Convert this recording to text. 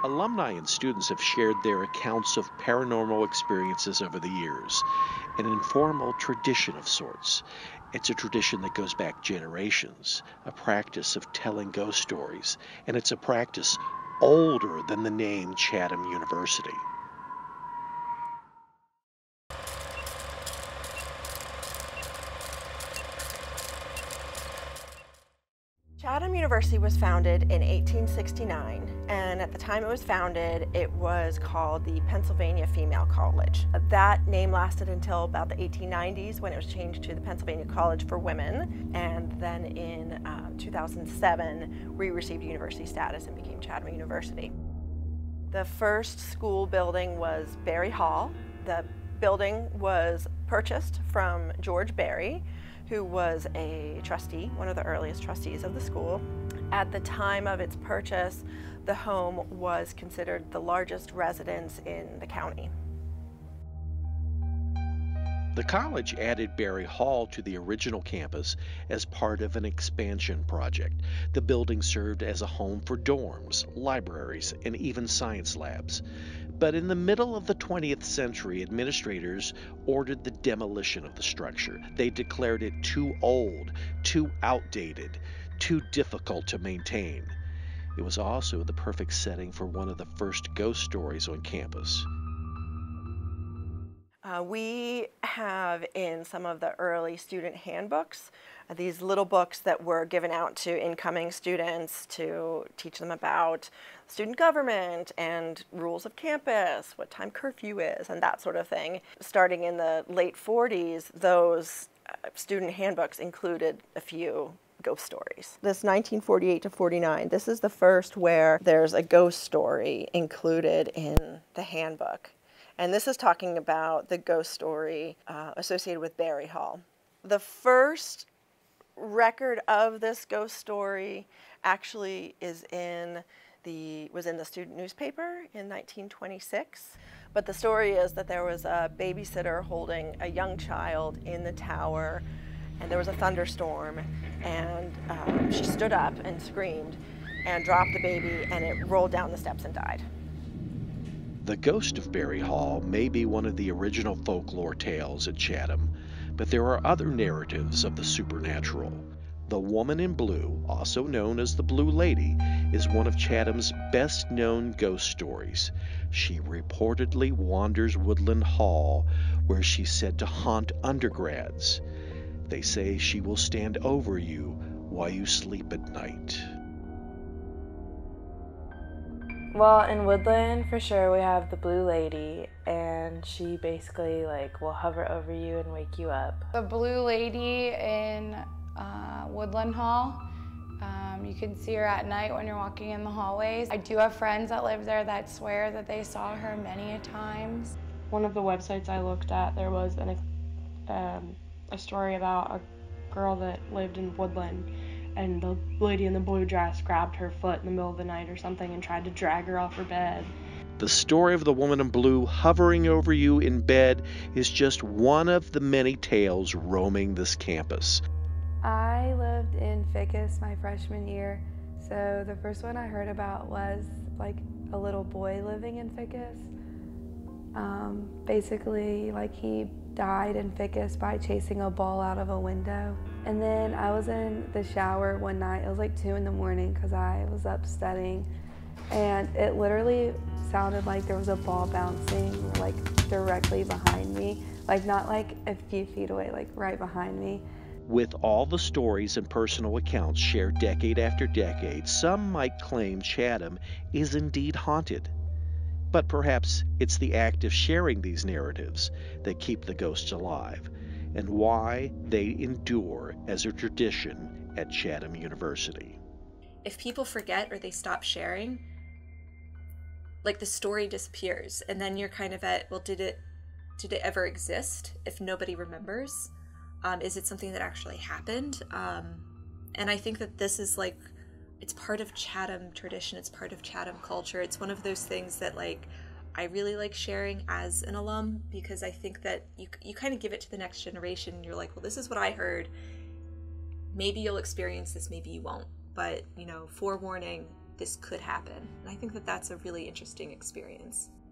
Alumni and students have shared their accounts of paranormal experiences over the years, an informal tradition of sorts. It's a tradition that goes back generations, a practice of telling ghost stories, and it's a practice older than the name Chatham University. Chatham University was founded in 1869, and at the time it was founded, it was called the Pennsylvania Female College. That name lasted until about the 1890s when it was changed to the Pennsylvania College for Women, and then in 2007 we received university status and became Chatham University. The first school building was Barry Hall. The building was purchased from George Barry, who was a trustee, one of the earliest trustees of the school. At the time of its purchase, the home was considered the largest residence in the county. The college added Barry Hall to the original campus as part of an expansion project. The building served as a home for dorms, libraries, and even science labs. But in the middle of the 20th century, administrators ordered the demolition of the structure. They declared it too old, too outdated, too difficult to maintain. It was also the perfect setting for one of the first ghost stories on campus. We have in some of the early student handbooks these little books that were given out to incoming students to teach them about student government and rules of campus, what time curfew is, and that sort of thing. Starting in the late 40s, those student handbooks included a few ghost stories. This 1948 to 49, this is the first where there's a ghost story included in the handbook. And this is talking about the ghost story associated with Barry Hall. The first record of this ghost story actually was in the student newspaper in 1926. But the story is that there was a babysitter holding a young child in the tower, and there was a thunderstorm, and she stood up and screamed and dropped the baby, and it rolled down the steps and died. The ghost of Barry Hall may be one of the original folklore tales at Chatham, but there are other narratives of the supernatural. The Woman in Blue, also known as the Blue Lady, is one of Chatham's best-known ghost stories. She reportedly wanders Woodland Hall, where she's said to haunt undergrads. They say she will stand over you while you sleep at night. Well, in Woodland, for sure, we have the Blue Lady, and she basically will hover over you and wake you up. The Blue Lady in Woodland Hall, you can see her at night when you're walking in the hallways. I do have friends that live there that swear that they saw her many a times. One of the websites I looked at, there was a story about a girl that lived in Woodland, and the lady in the blue dress grabbed her foot in the middle of the night or something and tried to drag her off her bed. The story of the Woman in Blue hovering over you in bed is just one of the many tales roaming this campus. I lived in Ficus my freshman year, so the first one I heard about was a little boy living in Ficus. Basically, he died in Ficus by chasing a ball out of a window. And then I was in the shower one night, it was 2 in the morning because I was up studying, and it literally sounded like there was a ball bouncing directly behind me, not a few feet away, right behind me. With all the stories and personal accounts shared decade after decade, some might claim Chatham is indeed haunted. But perhaps it's the act of sharing these narratives that keep the ghosts alive, and why they endure as a tradition at Chatham University. If people forget or they stop sharing, the story disappears, and then you're kind of at, well, did it ever exist if nobody remembers? Is it something that actually happened? And I think that this is it's part of Chatham tradition, it's part of Chatham culture. It's one of those things that I really like sharing as an alum, because I think that you kind of give it to the next generation. You're well, this is what I heard. Maybe you'll experience this, maybe you won't. But, forewarning, this could happen. And I think that that's a really interesting experience.